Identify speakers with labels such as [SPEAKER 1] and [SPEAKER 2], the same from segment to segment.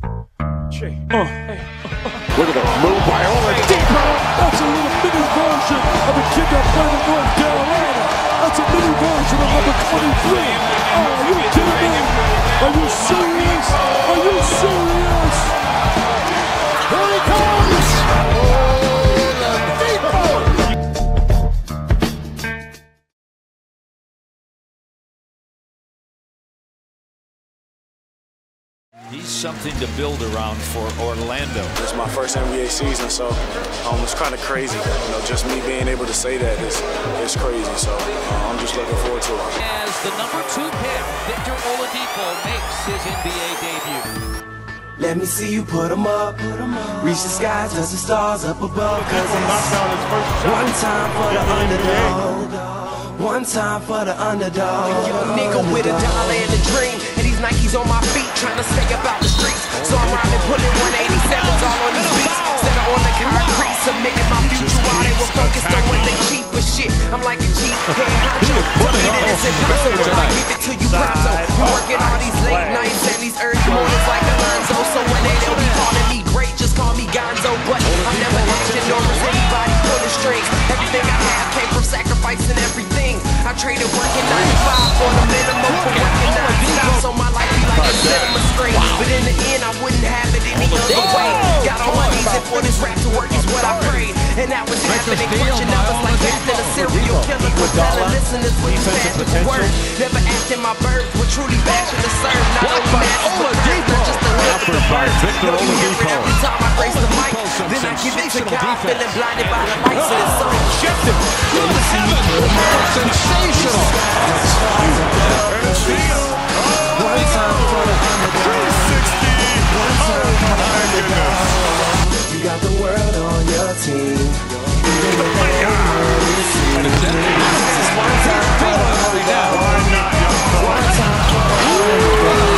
[SPEAKER 1] Look at the move by Oladipo.
[SPEAKER 2] That's a little mini version of a kid that played in North Carolina. That's a mini version of number 23. Oh, are you kidding me? Are you serious? Are you serious? Here he comes!
[SPEAKER 3] He's something to build around for Orlando.
[SPEAKER 4] It's my first NBA season, so it's kind of crazy. Just me being able to say that is crazy. So I'm just looking forward to it.
[SPEAKER 5] As the number 2 pick, Victor Oladipo makes his NBA debut.
[SPEAKER 6] Let me see you put 'em up. Reach the skies, touch the stars up above. Cause it's one time for the underdog. One time for the underdog.
[SPEAKER 7] Young nigga with a dollar and a dream, and these Nikes on my feet, trying to stay up out the streets. So I'm rhyming, pulling 187s all on these beats. Set it on the concrete, submitting my future while they were focused on what they cheap as shit. I'm like a cheap head honcho, telling you that it's impossible. I give it to you pronto. I'm working all these late nights and these early mornings like Alonzo. So when they'll be calling me great, just call me Gonzo. But I'm never acting nor is anybody pulling strings. Everything I have came from sacrificing everything. I traded working 95 for the minimum for working 9. So my life be like a cinema screen. But in the end, I wouldn't have it any other way. Got on my knees and for this rap to work is what I prayed. And that was happening. Crunching numbers like after a serial killer. Propelling listeners with his magical word. Never acting my birds, but truly passion to serve. Not only masses, but birds, just to live with the birds. Know you hear it every time I grace the mic. Then I give it to God, feeling blinded by the lights of the sun.
[SPEAKER 1] Shifted. Sensational.
[SPEAKER 6] One time for the underdog.
[SPEAKER 1] 360. Oh my goodness.
[SPEAKER 6] You got the world on your team.
[SPEAKER 1] Oh my God.
[SPEAKER 6] This is one time for the underdog. One time for the underdog.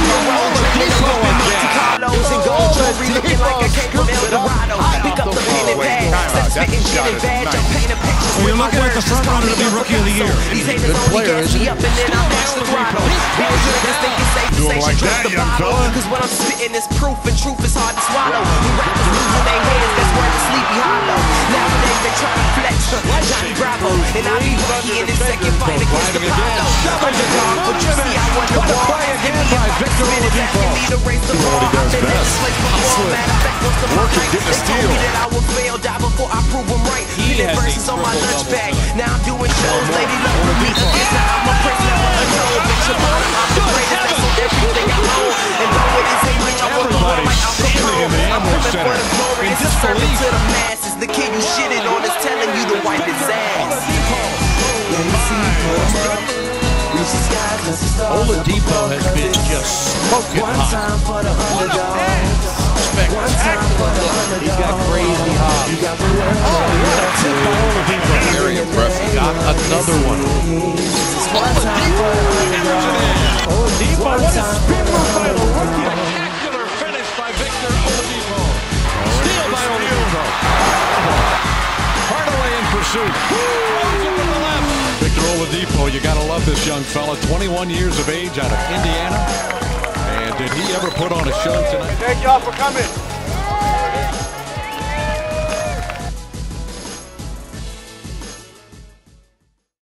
[SPEAKER 7] And gold jewelry looking like a cake from El Dorado. Pick up the pen and pad, stop spitting shit and badge. I'm painting pictures with my words. Just front runner to be rookie of the year. These haters only gas me up and then I mash the throttle. These niggas think it's safe to say she drinks the bottle. Cause what I'm spitting is proof and truth is hard to swallow. We rappers losing their heads, that's where the Sleepy Hollow. Nowadays they try to flex, Johnny Bravo. And I be lucky in this second fight against the Apollo. Underdog, but you see I won the war. Give me a Victor Oladipo. Need to raise the bar. I'm the next place before. Matter of fact, what's the mark? They told me that I would fail, die before I prove them right. Minute verses on my lunch bag. Now I'm doing shows, lady love with me. Now I'm a prince, never unknown. Bitch, I'm the greatest, I sold everything I own. And though it is a rich, I will go like I'm Capone. I'm coming for the glory, it's a serving to the masses. The kid you shitted on is telling you to wipe his ass.
[SPEAKER 6] Let me see you put 'em up. Reach the skies, touch the stars.
[SPEAKER 3] Oladipo has been just smoking
[SPEAKER 6] one
[SPEAKER 3] hot.
[SPEAKER 6] time for the underdog. One time for the underdog.
[SPEAKER 3] He got crazy hot.
[SPEAKER 6] You got the world on your team.
[SPEAKER 3] Very impressive. Got another one.
[SPEAKER 6] One time for the underdog.
[SPEAKER 2] Oladipo, what a spin move by the rookie.
[SPEAKER 5] Spectacular finish by Victor Oladipo.
[SPEAKER 3] Steal by Oladipo.
[SPEAKER 1] Hardaway in pursuit. Victor Oladipo, you gotta love this young fella. 21 years of age out of Indiana. And did he ever put on a show tonight?
[SPEAKER 4] Thank y'all for coming.